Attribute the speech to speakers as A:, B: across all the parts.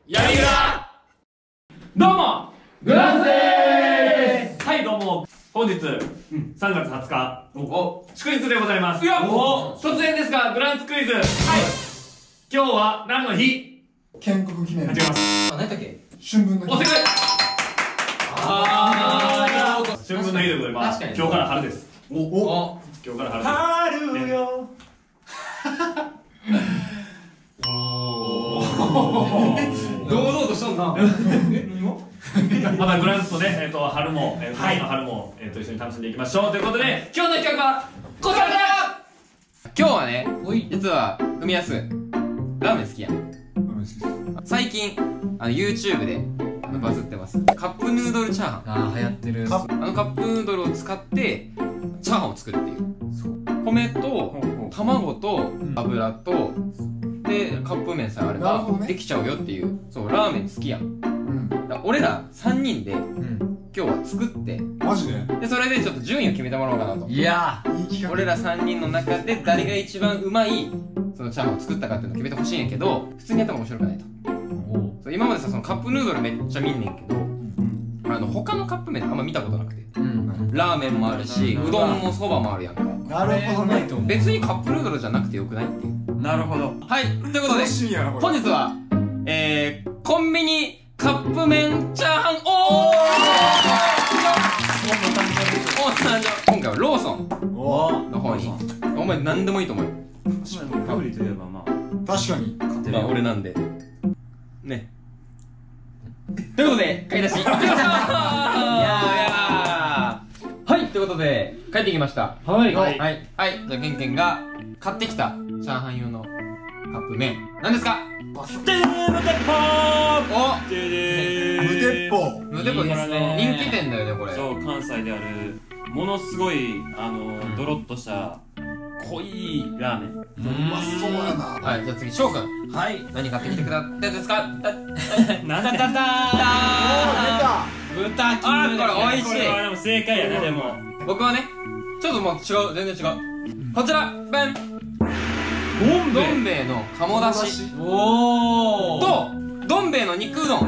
A: 闇グラ。どうもグランスでーす。はい、どうも本日3月20日祝日でございます。突然ですがグランツクイズ。はい、今日は何の日？
B: 建国記念。
A: 違います。
C: 何だっけ？
B: 春分の日。
A: お、正解。春分の日でございます。今日から春です。今日から春です。春よ。
C: 堂々としとんな。
A: またグランツとね、春も、タイの春も、一緒に楽しんでいきましょうということで、今日の企画はこちらだ。
C: 今日はね、実はふみやすラーメン好きやん。最近YouTube でバズってますカップヌードルチャーハン。
D: 流行ってる。
C: カップヌードルを使ってチャーハンを作るっていう。米と卵と油とでカップ麺さえあればできちゃうよっていう。そう、ラーメン好きやん。俺ら3人で今日は作って
B: マジで？
C: でそれでちょっと順位を決めてもらおうかなと。
D: いや
C: 俺ら3人の中で誰が一番うまいそのチャーハンを作ったかっていうのを決めてほしいんやけど、普通にやったら面白くないと。そう今までさ、そのカップヌードルめっちゃ見んねんけど、他のカップ麺あんま見たことなくて、ラーメンもあるしうどんもそばもあるやんか。
B: なるほどね。
C: 別にカップヌードルじゃなくてよくないっていう。
A: なるほど。
C: はい、ということで
B: 楽しみやなこれ。
C: 本日はコンビニカップ麺チャーハン今回はローソンの方に。お前何でもいいと思うよ。
A: 料理といえばまあ
B: 確かに。
C: まあ俺なんでね。ということで買い出し行ってきました。はい、ということで帰ってきました。はいはいはい。じゃあケンケンが買ってきたチャーハン用のカップ麺何ですか？
A: 無鉄砲。
C: お、
B: 無鉄砲。
C: 無鉄砲ですね。人気店だよねこれ。
E: そう、関西であるものすごいドロッとした濃いラーメン。
B: うまそうやな。
C: はい、じゃあ次翔くん。はい、何買ってきてくださったんですか？
E: なんだ
C: 出た。豚キム。これ美味しい。
E: これはでも正解やな。でも
C: 僕はね、ちょっともう違う、全然違う。こちら、ベン。どん兵衛の鴨だしとどん兵衛の肉うどん。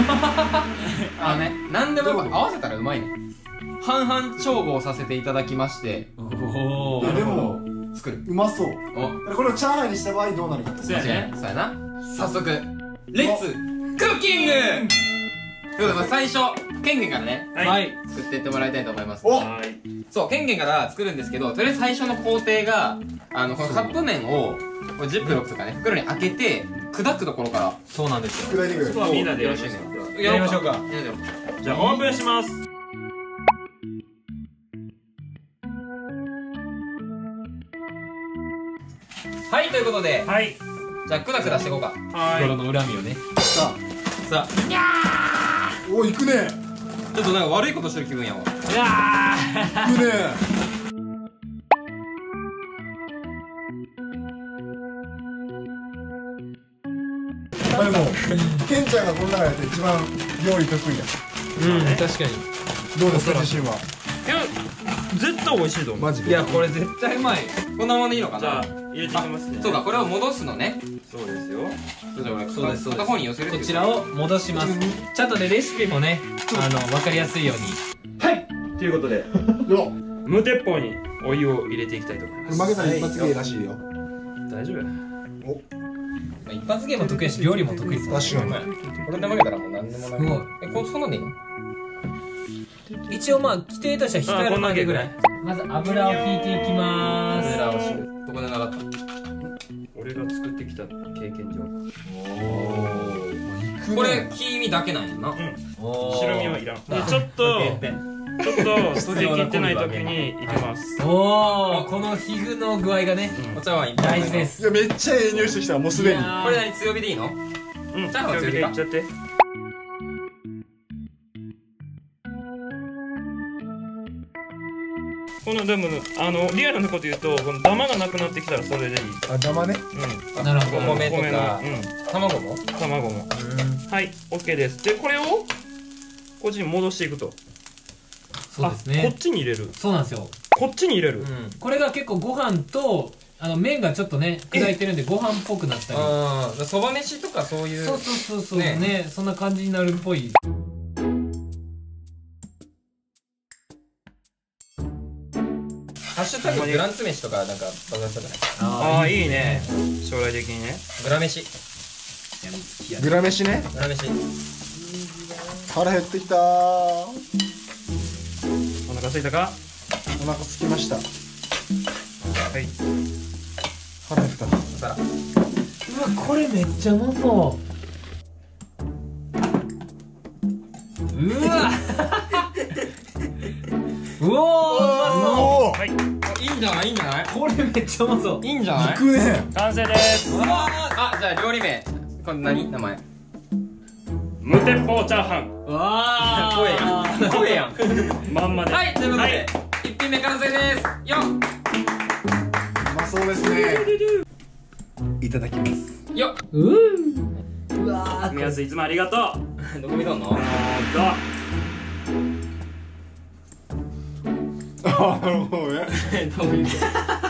C: 何でもやっぱ合わせたらうまいね。半々調合させていただきまして、
B: でも
C: 作る。
B: うまそう。
C: お、
B: これをチャーハンにした場合どうなるかって。
C: そうやね。そうやな。早速レッツクッキング。ということで最初ケンケンからね、作っていってもらいたいと思います。そう、ケンケンから作るんですけど、とりあえず最初の工程がこのカップ麺をこれジップロックとかね袋に開けて砕くところから。
D: そうなんですよ。
B: 砕いてくれ。
E: そこはみんなで
C: よろしいね。
D: やりましょうか。
E: じゃあオープンします。
C: はい、ということで
E: はい、
C: じゃあクダクダしていこうか。
D: 心の恨みをね。
B: さ
C: さあ、
B: あ、お、行くね。
C: ちょっとなんか悪いことしてる気分やわ。
B: 行くね。まあでもケンちゃんがこの中で一番料理得意や。
D: 確かに。
B: どうですか自信は？
E: いや絶対美味しいと思う。
B: マジで。
D: いや、これ絶対うまい。
C: こんなもんでいいのかな。
E: じゃあ入れていきますね。
C: そうか、これを戻すのね。
E: そうですよ。
C: じゃあ俺
D: そうです
C: 片方に寄せる。
D: こちらを戻します。ちゃんとね、レシピもね、わかりやすいように。
E: はいということで
B: よ。
E: 無鉄砲にお湯を入れていきたいと思います。
B: 負けたら一発芸らしいよ。
E: 大丈夫やな。
D: 一発芸も得意やし、料理も得意ですよ。
B: 確かに。
C: これで負けたらもう何でもない。
D: すごい。
C: そんなんでいいの？
D: 一応まあ規定としては光るまでぐらい。まず油を引いていきまーす。
C: 油をしる。どこで習った？
E: 俺が作ってきた経験上。
C: これ黄身だけなんやな。
E: 白身はいらん。でちょっと筋切ってない時に入れます。
D: おお、このヒグの具合がね、
C: お茶碗
D: 大事です。
B: いやめっちゃええ匂いしてきたもうすでに。
C: これ何強火でいいの？
E: うん、
C: チャーハン強火で
E: いっちゃって。このでもリアルなこと言うとこのダマがなくなってきたらそれでいい。
B: あ、ダマね。
D: なるほど。
C: お米とか卵も？
E: 卵も。はい、OK です。でこれをこっちに戻していくと。
D: そうですね。
E: こっちに入れる。
D: そうなんですよ。
E: こっちに入れる。
D: これが結構ご飯と麺がちょっとね砕いてるんでご飯っぽくなったり。
C: ああ、そば飯とかそういう。
D: そうそうそうそうね、そんな感じになるっぽい。
C: ハッシュタググランツ飯とかなんかバズったじゃない。
E: ああいいね、将来的にね。
C: グラ飯。
B: グラ飯ね。
C: グラ飯。
B: 腹減ってきたー。
E: お腹空いたか？
B: お腹空きました。
E: はい。
B: 腹減った。
C: お皿。
D: うわ、これめっちゃうまそう。うわうおー、うまそう。
E: はい。
C: いいんじゃない？いいんじゃない？
D: これめっちゃうまそう。
C: いいんじゃない？
B: 行くね。
E: 完成です。
C: うわあ、じゃあ料理名。これ何？名前。
E: 無鉄砲チャーハン。
D: わ
C: 声やん。声やん。
E: まんまで。
C: はい、ということで、一品目完成です。よっ。
B: うまそうですね。いただきます。
C: よっ。
D: うわ
E: 目安いつもありがとう。
C: どこ見とんの？
E: どう
B: あ、なるほどね。
C: どこ見とんの？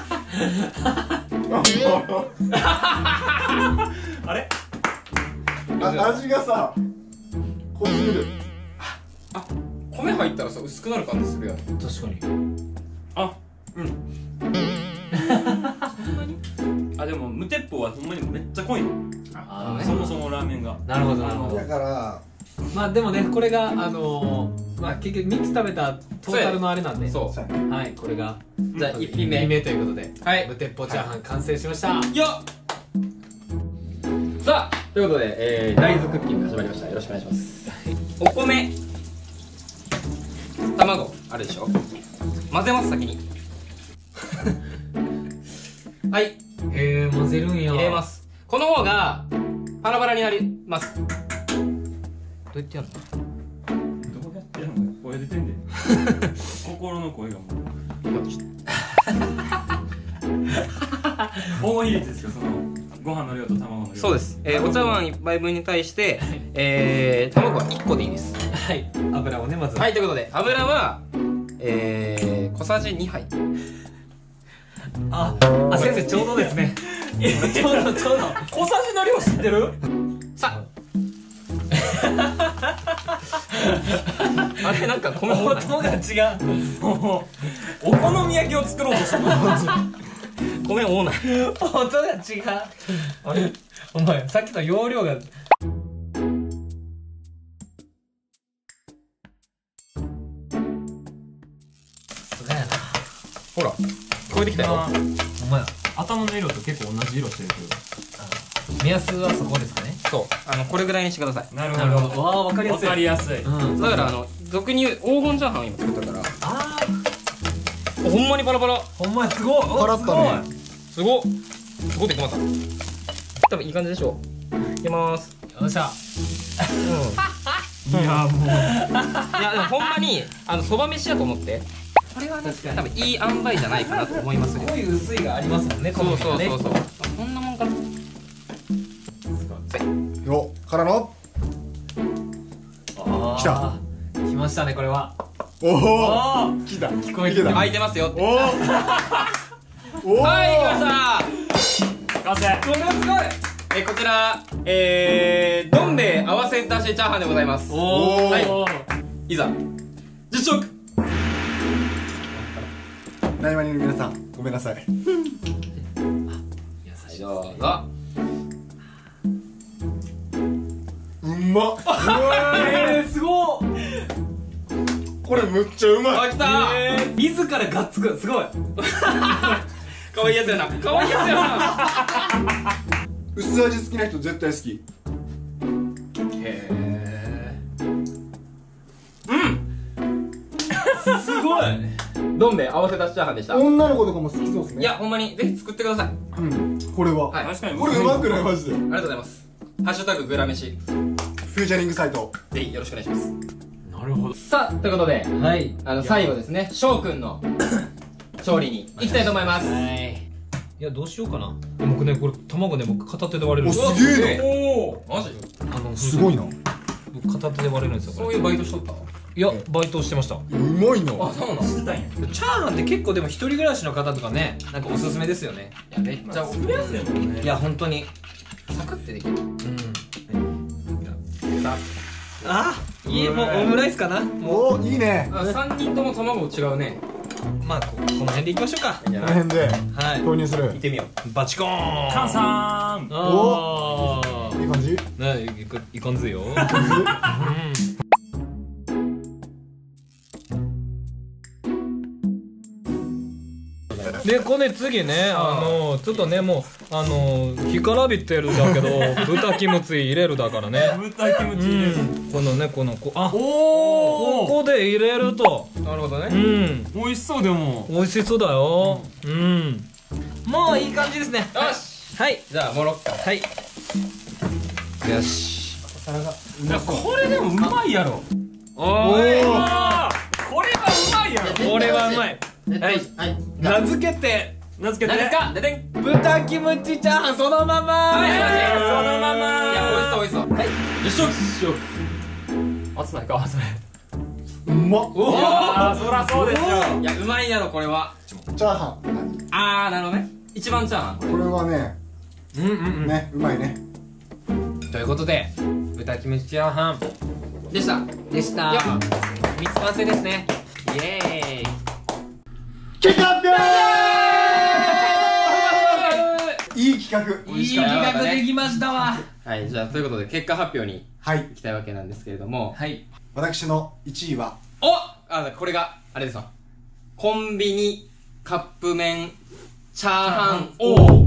E: あれ？
B: 味がさ、濃すぎる。
C: あ、米入ったらさ薄くなる感じするやん。
D: 確かに。
E: あ、あ、でも無鉄砲はほんまにめっちゃ濃いの。そもそもラーメンが。
D: なるほどなるほど。
B: だから
D: まあでもね、これがまあ結局3つ食べたトータルのあれなんで、
C: そう。
B: そうやね。
D: はい、これが
C: じゃあ一品
D: 1品
C: 目。
D: 目ということで、
C: はい
D: 無鉄砲チャーハン完成しました。
C: よっ。さあ、ということで、大豆クッキング始まりました。よろしくお願いします。お米、卵あるでしょ。混ぜます先に。はい、
D: へえ、混ぜるんや。
C: 入れます。この方がパラパラになります。どうやってやるの？
E: どうやってやるの？声出てんで。心の声がもう。黄金比率ですよ、そのご飯の量と卵の量。
C: そうです。お茶碗1杯分に対して、卵は1個でいいです。
D: はい、油をねまず。
C: はい、ということで油は、小さじ2杯。
D: あ、先生ちょうどですね。ちょうどちょうど。
E: 小さじの量知ってる？
C: さあれなんか米も
D: 音が違う。
E: もうお好み焼きを作ろうとしてる。
C: 米多ない。
D: 音が違う。
C: あれ
D: お前さっきと容量が。すごいな。
C: ほら聞こえてきたよ。
D: お前
E: 頭の色と結構同じ色してるけ
D: 目安はそこですかね。
C: そうこれぐらいにしてください。
E: ど。なる
D: なるほど。わあ、わかりや
E: わ
D: すい。
E: かりやすい。
D: うん。
C: だから俗に言う黄金チャーハンを今作ったから
D: あ
C: ほんまにパラパラ。
D: あ、ほんまやすごい。
B: パラッとね。
C: すごっすごいできました。多分いい感じでしょう。いきまーす。
D: よっしゃ。
E: いやもう。
C: いやでもほんまにそば飯やと思って。これはね多分いい塩梅じゃないかなと思いますよ。
D: 濃い薄いがありますもんね。
C: そうそう
D: 好みがね
C: そうそう。こんなもんかな。
B: よからの。
D: あー
B: 来た。
D: 来ましたね、これは。
B: おお。
D: あ
B: 来た。
D: 聞こえてた。
C: 開いてますよって。
B: おお。おお。
C: はい来ました。
E: 完成。
D: これはすごい。
C: こちらどん兵衛合わせだしチャーハンでございます。
B: おお。
C: はいいざ実食。
B: ナイマニの皆さん、ごめんなさい。
C: どうぞ。
B: うんまっ。
D: すごい。
B: これむっちゃうまい。
C: あ来た。
D: 自らがっつく。すごい。
C: 可愛いやつやな。可愛いやつやな。
B: 薄味好きな人絶対好き。
D: へ
C: すごい。どん兵衛合わせだしチャーハンでした。
B: 女の子とかも好きそうですね。
C: いやほんまにぜひ作ってください。
B: うん。これは。
C: はい。
E: 確かに。
B: これうまくないマジで。
C: ありがとうございます。ハッシュタググラ飯
B: フューチャリングサイト。
C: ぜひよろしくお願いします。
E: なるほど。
C: さあということで
D: はい。
C: 最後ですね翔くんの調理に行きたいと思います。
D: はい。いや、どうしようかな。僕ね、これ卵ね、僕片手で割れるんですよ。
B: おすげえ
C: おおマジ
B: な。すごいな。
D: 僕片手で割れるんですよ。これ
C: そういうバイトしとった。
D: いやバイトしてました。
B: うまいの。
C: そうなの。
A: してたんや。
D: チャーハンって結構でも一人暮らしの方とかね、なんかおすすめですよね。
C: いやめっちゃ
A: 作りやすいもんね。
D: いや本当に。
C: サクってできる。
D: あ、いい、もうオムライスかな。
B: おおいいね。
C: あ、3人とも卵違うね。
D: まあこの辺でいきましょうか。
B: この辺で
D: はい。
B: 投入する。
D: 行ってみよう。バチコーン。
A: カンさん。
D: あ
B: いい感じ。
D: あ。ね、いかんずよ。で、これ次ね、ちょっとね、もう、干からびてるだけど、豚キムチ入れるだからね。
A: 豚キムチ入れる。
D: このね、あ、
A: お
D: ここで入れると、
C: なるほどね。
A: 美味しそうでも。
D: 美味しそうだよ。もういい感じですね。
C: よし。
D: はい。
C: じゃあ、もろっか。
D: はい。よし。
A: いやこれでもうまいやろ。
D: おー。
A: これはうまいやろ。
D: これはうまい。はい。名付けて、
A: 名付けて。
C: 何ですか？ででん。
D: 豚キムチチャーハンそのまま。
C: はい、
A: そのまま。
C: いや、美味しそう美味しそう。はい。
A: よしよしよ。熱ないかそれ。
B: うまっ。
A: いやそらそうでしょ。
C: いや、うまいやろ、これは。
B: チャーハンって感じ。
C: あー、なるほどね。一番チャーハン。
B: これはね、ね、うまいね。
D: ということで、豚キムチチャーハン
C: でした。
D: でした。
C: よっ
D: 3つ完成ですね。イエーイ。
B: 結果発表。いい企画。
D: いい企画できましたわ。
C: はい、じゃあ、ということで、結果発表に
B: はい。
C: 行きたいわけなんですけれども。
D: はい。
B: 私の1位は
C: これが、あれですわ。コンビニカップ麺チャーハン王。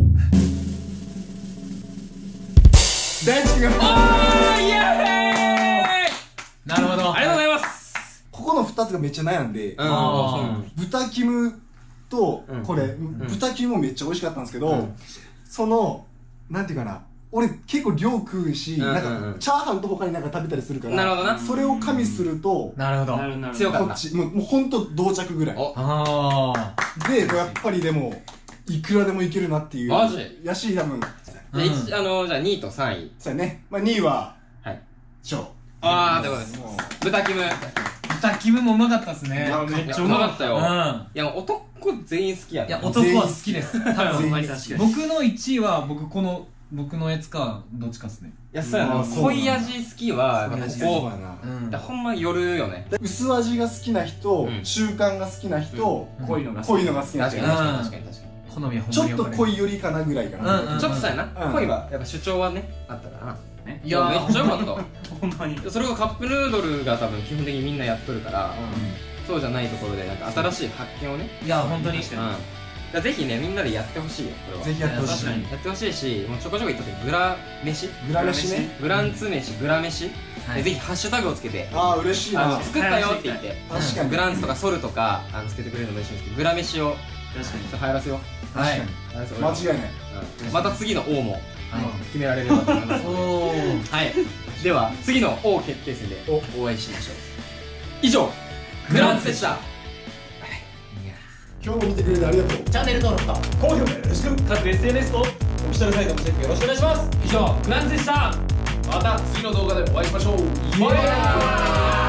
B: 大地君が。
C: イエーイ。
D: なるほど。
C: ありがとうございます。
B: ここの2つがめっちゃ悩んで、豚キムとこれ、豚キムもめっちゃ美味しかったんですけど、そのなんていうかな、俺結構量食うし、なんかチャーハンと他になんか食べたりするから、
C: なるほどな。
B: それを加味すると
D: なるほど。
C: 強かった。
B: こっちもうほんと同着ぐらい
C: お、
D: あ
B: で、やっぱりでもいくらでもいけるなっていう。
C: マジ
B: やし、多分
C: じゃあ2位と3位。
B: そうやね、まあ2位は
C: はい。
B: 翔。
C: あー、ということです。豚キム。
D: 豚キムもうまかったですね。
C: めっちゃうまかったよ。
D: うん。
C: いや、もう男全員好きやった。
D: いや、男は好きです。多分。僕の1位は、僕のやつか、どっちかですね。
C: いや、そうやな。濃い味好きは、やっぱ
B: そう
C: こ
B: やな。
D: うん
C: う、ほんま夜よね。
B: 薄味が好きな人、中間が好きな人、
A: 濃いのが
B: 濃いのが好きな人
C: 確かに確かに確かに確かに。
D: 好みはほん
B: ちょっと
D: まに分かれる。
B: 濃いよりかなぐらいかな。
D: うん
C: ちょっとそうやな。
B: うん
C: 濃いは、やっぱ主張はね、あったからな。
D: いや
C: めっちゃうまかったわ。
A: ほんまに。
C: それをカップヌードルが多分基本的にみんなやっとるから、そうじゃないところでなんか新しい発見をね。
D: いや、本当に。
C: だからぜひね、みんなでやってほしいよ、これは。
B: ぜひやってほしい。
C: やってほしいし、もうちょこちょこ言ったってグラ飯
B: グラ飯ね。
C: グランツ飯、グラ飯
D: はい
C: ぜひハッシュタグをつけて、
B: ああ、嬉しいな。
C: 作ったよって言って、
B: 確かに。
C: グランツとかソルとかつけてくれるのも嬉しいんですけど、グラ飯を
A: 確かに。
C: 流行らせよう。
D: はい。
B: 間違いない。
C: うんまた次の王も決められればと思います。
D: おー。
C: はい。では、次の王決定戦でお会いしましょう。以上、グランツでした。
B: 今日も見てくれてありがとう。
D: チャンネル登録と
A: 高評価よろしく。各 SNS と
B: オフィシャルサイトもチェックよろしくお願いします。
A: 以上グランツでした。
D: また次の動画でお会いしましょう。
A: バイバイ。